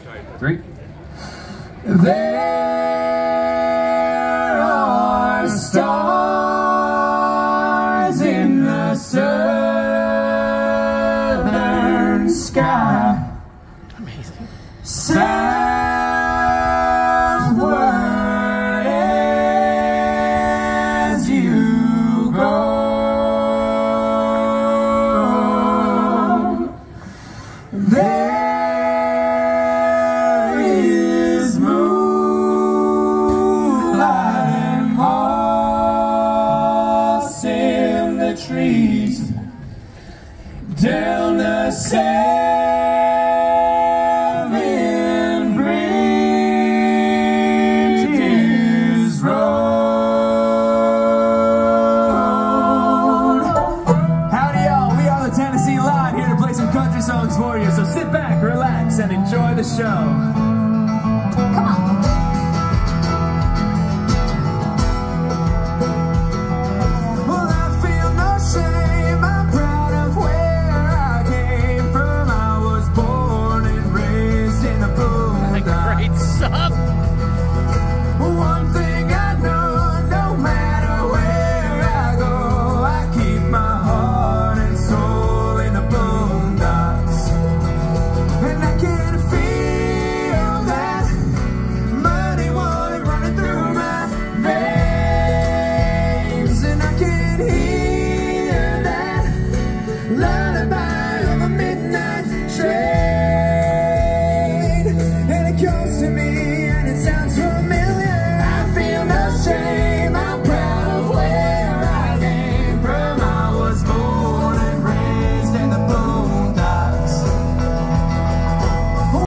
3. There are stars in the southern sky. Amazing. Southward as you go. There is moonlight and moss in the trees down the Seven Bridges Road. Howdy y'all, we are the Tennessee Line, here to play some country songs for you. So sit back, relax, and enjoy the show. Come on. Well, I feel no shame, I'm proud of where I came from. I was born and raised in the boondocks. Great sub. One thing I know, no matter where I go, I keep my heart and soul in the boondocks. And I can feel that muddy water running through my veins. And I can hear that lullaby of a midnight train. And it comes to me